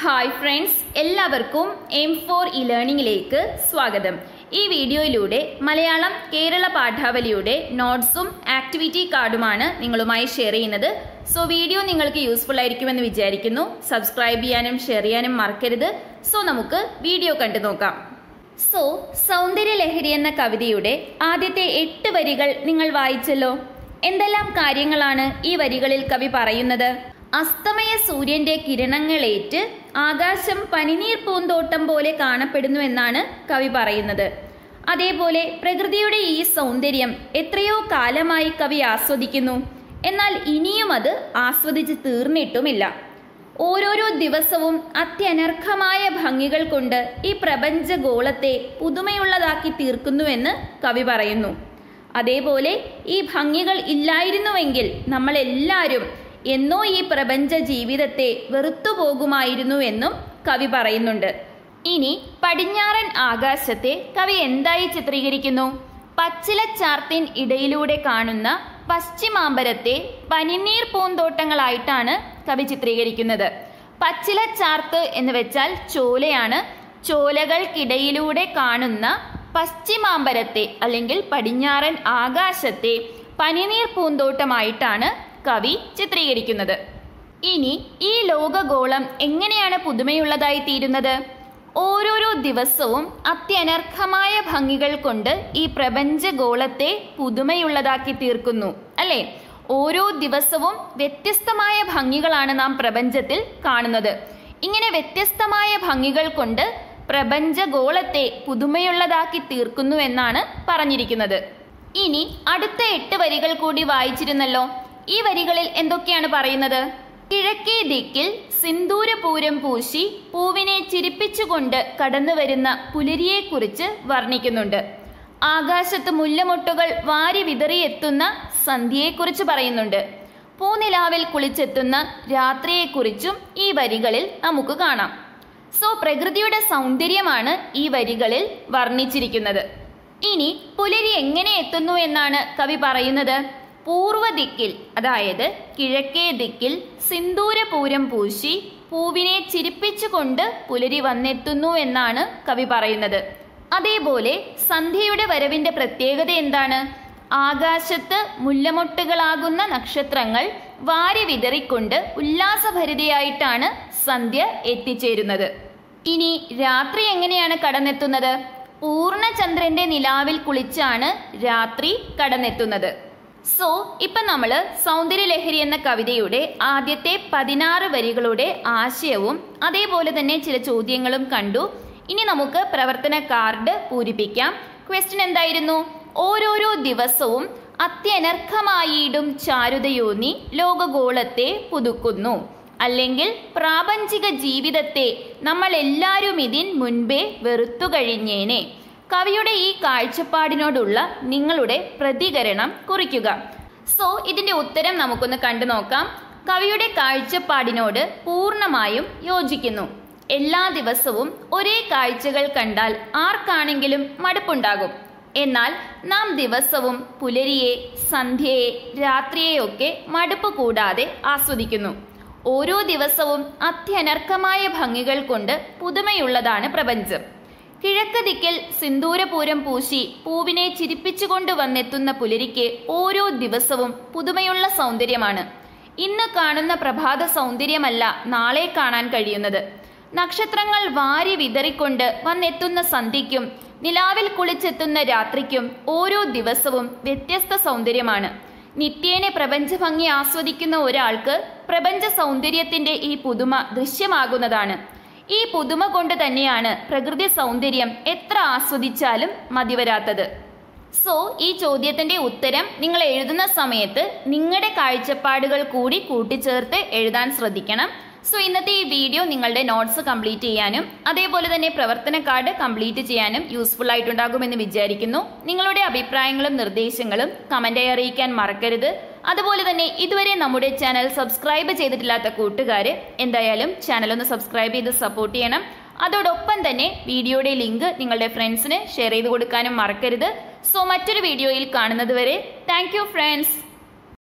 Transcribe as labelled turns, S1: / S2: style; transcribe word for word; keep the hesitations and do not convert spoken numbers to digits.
S1: Hi friends, എല്ലാവർക്കും M four E ലേണിംഗിലേക്ക് സ്വാഗതം. ഈ വീഡിയോയിലൂടെ മലയാളം കേരള പാഠാവലിയുടെ നോട്ട്സും ആക്ടിവിറ്റി കാർഡുമാണ് നിങ്ങളുമായി ഷെയർ ചെയ്യുന്നത്. സോ വീഡിയോ നിങ്ങൾക്ക് യൂസ്ഫുൾ ആയിരിക്കുമെന്ന് വിചാരിക്കുന്നു. സബ്സ്ക്രൈബ് ചെയ്യാനും ഷെയർ ചെയ്യാനും മറക്കരുത്. സോ നമുക്ക് വീഡിയോ കണ്ടു നോക്കാം. സോ സൗന്ദര്യ ലഹരി എന്ന കവിതയുടെ ആദ്യത്തെ എട്ട് വരികൾ നിങ്ങൾ വായിച്ചല്ലോ. എന്തെല്ലാം കാര്യങ്ങളാണ് ഈ വരികളിൽ കവി പറയുന്നത്? അസ്തമയ സൂര്യന്റെ കിരണങ്ങളേറ്റ് ആകാശം പനിനീർ പൂന്തോട്ടം പോലെ കാണപ്പെടുന്നു എന്നാണ് കവി പറയുന്നത്. അതേപോലെ പ്രകൃതിയുടെ ഈ സൗന്ദര്യം എത്രയോ കാലമായി കവി ആസ്വദിക്കുന്നു. എന്നാൽ ഇനിയും അത് ആസ്വദിച്ച് തീർന്നിട്ടുമില്ല. ഓരോരോ ദിവസവും അത്യനർഘമായ ഭംഗികൾ കൊണ്ട് ഈ പ്രപഞ്ചഗോളത്തെ പുതുമയുള്ളതാക്കി തീർക്കുന്നുവെന്ന് കവി പറയുന്നു. അതേപോലെ ഈ ഭംഗികൾ ഇല്ലായിരുന്നുവെങ്കിൽ നമ്മളെല്ലാവരും എന്നോ ഈ പ്രപഞ്ച ജീവിതത്തെ വെറുത്തുപോകുമായിരുന്നു എന്നും കവി പറയുന്നുണ്ട്. ഇനി പടിഞ്ഞാറൻ ആകാശത്തെ കവി എന്തായി ചിത്രീകരിക്കുന്നു? പച്ചിലച്ചാർത്തിൻ ഇടയിലൂടെ കാണുന്ന പശ്ചിമാംബരത്തെ പനിനീർ പൂന്തോട്ടങ്ങളായിട്ടാണ് കവി ചിത്രീകരിക്കുന്നത്. പച്ചിലച്ചാർത്ത് എന്ന് വെച്ചാൽ ചോലയാണ്. ചോലകൾക്കിടയിലൂടെ കാണുന്ന പശ്ചിമാംബരത്തെ അല്ലെങ്കിൽ പടിഞ്ഞാറൻ ആകാശത്തെ പനിനീർ പൂന്തോട്ടമായിട്ടാണ് കവി ചിത്രീകരിക്കുന്നത്. ഇനി ഈ ലോകഗോളം എങ്ങനെയാണ് പുതുമയുള്ളതായി തീരുന്നത്? ഓരോരോ ദിവസവും അത്യനർഘമായ ഭംഗികൾ കൊണ്ട് ഈ പ്രപഞ്ചഗോളത്തെ പുതുമയുള്ളതാക്കി തീർക്കുന്നു, അല്ലേ? ഓരോ ദിവസവും വ്യത്യസ്തമായ ഭംഗികളാണ് നാം പ്രപഞ്ചത്തിൽ കാണുന്നത്. ഇങ്ങനെ വ്യത്യസ്തമായ ഭംഗികൾ കൊണ്ട് പ്രപഞ്ചഗോളത്തെ പുതുമയുള്ളതാക്കി തീർക്കുന്നു എന്നാണ് പറഞ്ഞിരിക്കുന്നത്. ഇനി അടുത്ത എട്ട് വരികൾ കൂടി വായിച്ചിരുന്നല്ലോ. ഈ വരികളിൽ എന്തൊക്കെയാണ് പറയുന്നത്? കിഴക്കേ ദിക്കിൽ സിന്ദൂരപൂരം പൂശി പൂവിനെ ചിരിപ്പിച്ചുകൊണ്ട് കടന്നു വരുന്ന പുലരിയെക്കുറിച്ച് വർണ്ണിക്കുന്നുണ്ട്. ആകാശത്ത് മുല്ലമൊട്ടുകൾ വാരി വിതറിയെത്തുന്ന സന്ധ്യയെക്കുറിച്ച് പറയുന്നുണ്ട്. പൂനിലാവിൽ കുളിച്ചെത്തുന്ന രാത്രിയെക്കുറിച്ചും ഈ വരികളിൽ നമുക്ക് കാണാം. സോ പ്രകൃതിയുടെ സൗന്ദര്യമാണ് ഈ വരികളിൽ വർണ്ണിച്ചിരിക്കുന്നത്. ഇനി പുലരി എങ്ങനെ എത്തുന്നു എന്നാണ് കവി പറയുന്നത്. പൂർവ്വ ദിക്കിൽ, അതായത് കിഴക്കേ ദിക്കിൽ സിന്ദൂരപൂരം പൂശി പൂവിനെ ചിരിപ്പിച്ചുകൊണ്ട് പുലരി വന്നെത്തുന്നു എന്നാണ് കവി പറയുന്നത്. അതേപോലെ സന്ധ്യയുടെ വരവിന്റെ പ്രത്യേകത എന്താണ്? ആകാശത്ത് മുല്ലമൊട്ടുകളാകുന്ന നക്ഷത്രങ്ങൾ വാരി വിതറിക്കൊണ്ട് ഉല്ലാസഭരിതയായിട്ടാണ് സന്ധ്യ എത്തിച്ചേരുന്നത്. ഇനി രാത്രി എങ്ങനെയാണ് കടന്നെത്തുന്നത്? പൂർണ്ണചന്ദ്രന്റെ നിലാവിൽ കുളിച്ചാണ് രാത്രി കടന്നെത്തുന്നത്. സോ ഇപ്പം നമ്മൾ സൗന്ദര്യലഹരി എന്ന കവിതയുടെ ആദ്യത്തെ പതിനാറ് വരികളുടെ ആശയവും അതേപോലെ തന്നെ ചില ചോദ്യങ്ങളും കണ്ടു. ഇനി നമുക്ക് പ്രവർത്തന കാർഡ് പൂരിപ്പിക്കാം. ക്വസ്റ്റ്യൻ എന്തായിരുന്നു? ഓരോരോ ദിവസവും അത്യനർഘമായിടും ചാരുതയോന്നി ലോകഗോളത്തെ പുതുക്കുന്നു, അല്ലെങ്കിൽ പ്രാപഞ്ചിക ജീവിതത്തെ നമ്മൾ എല്ലാവരും ഇതിൻ മുൻപേ വെറുത്തു കഴിഞ്ഞേനെ. കവിയുടെ ഈ കാഴ്ചപ്പാടിനോടുള്ള നിങ്ങളുടെ പ്രതികരണം കുറിക്കുക. സോ ഇതിന്റെ ഉത്തരം നമുക്കൊന്ന് കണ്ടു നോക്കാം. കവിയുടെ കാഴ്ചപ്പാടിനോട് പൂർണ്ണമായും യോജിക്കുന്നു. എല്ലാ ദിവസവും ഒരേ കാഴ്ചകൾ കണ്ടാൽ ആർക്കാണെങ്കിലും മടുപ്പുണ്ടാകും. എന്നാൽ നാം ദിവസവും പുലരിയെ, സന്ധ്യയെ, രാത്രിയെയൊക്കെ മടുപ്പ് കൂടാതെ ആസ്വദിക്കുന്നു. ഓരോ ദിവസവും അത്യനർഘമായ ഭംഗികൾ കൊണ്ട് പുതുമയുള്ളതാണ് പ്രപഞ്ചം. കിഴക്ക് ദിക്കിൽ സിന്ദൂരപൂരം പൂശി പൂവിനെ ചിരിപ്പിച്ചുകൊണ്ട് വന്നെത്തുന്ന പുലരിക്ക് ഓരോ ദിവസവും പുതുമയുള്ള സൗന്ദര്യമാണ്. ഇന്ന് കാണുന്ന പ്രഭാത സൗന്ദര്യമല്ല നാളെ കാണാൻ കഴിയുന്നത്. നക്ഷത്രങ്ങൾ വാരി വിതറിക്കൊണ്ട് വന്നെത്തുന്ന സന്ധ്യയ്ക്കും നിലാവിൽ കുളിച്ചെത്തുന്ന രാത്രിക്കും ഓരോ ദിവസവും വ്യത്യസ്ത സൗന്ദര്യമാണ്. നിത്യേന പ്രപഞ്ച ഭംഗി ആസ്വദിക്കുന്ന ഒരാൾക്ക് പ്രപഞ്ച സൗന്ദര്യത്തിന്റെ ഈ പുതുമ ദൃശ്യമാകുന്നതാണ്. ഈ പുതുമ കൊണ്ട് തന്നെയാണ് പ്രകൃതി സൗന്ദര്യം എത്ര ആസ്വദിച്ചാലും മതിവരാത്തത്. സോ ഈ ചോദ്യത്തിന്റെ ഉത്തരം നിങ്ങൾ എഴുതുന്ന സമയത്ത് നിങ്ങളുടെ കാഴ്ചപ്പാടുകൾ കൂടി കൂട്ടിച്ചേർത്ത് എഴുതാൻ ശ്രദ്ധിക്കണം. സോ ഇന്നത്തെ ഈ വീഡിയോ നിങ്ങളുടെ നോട്ട്സ് കംപ്ലീറ്റ് ചെയ്യാനും അതേപോലെ തന്നെ പ്രവർത്തന കാർഡ് കംപ്ലീറ്റ് ചെയ്യാനും യൂസ്ഫുൾ ആയിട്ടുണ്ടാകുമെന്ന് വിചാരിക്കുന്നു. നിങ്ങളുടെ അഭിപ്രായങ്ങളും നിർദ്ദേശങ്ങളും കമന്റായി അറിയിക്കാൻ മറക്കരുത്. അതുപോലെ തന്നെ ഇതുവരെ നമ്മുടെ ചാനൽ സബ്സ്ക്രൈബ് ചെയ്തിട്ടില്ലാത്ത കൂട്ടുകാർ എന്തായാലും ചാനൽ ഒന്ന് സബ്സ്ക്രൈബ് ചെയ്ത് സപ്പോർട്ട് ചെയ്യണം. അതോടൊപ്പം തന്നെ വീഡിയോയുടെ ലിങ്ക് നിങ്ങളുടെ ഫ്രണ്ട്സിന് ഷെയർ ചെയ്ത് കൊടുക്കാനും മറക്കരുത്. സോ മറ്റൊരു വീഡിയോയിൽ കാണുന്നത് വരെ താങ്ക് യു ഫ്രണ്ട്സ്.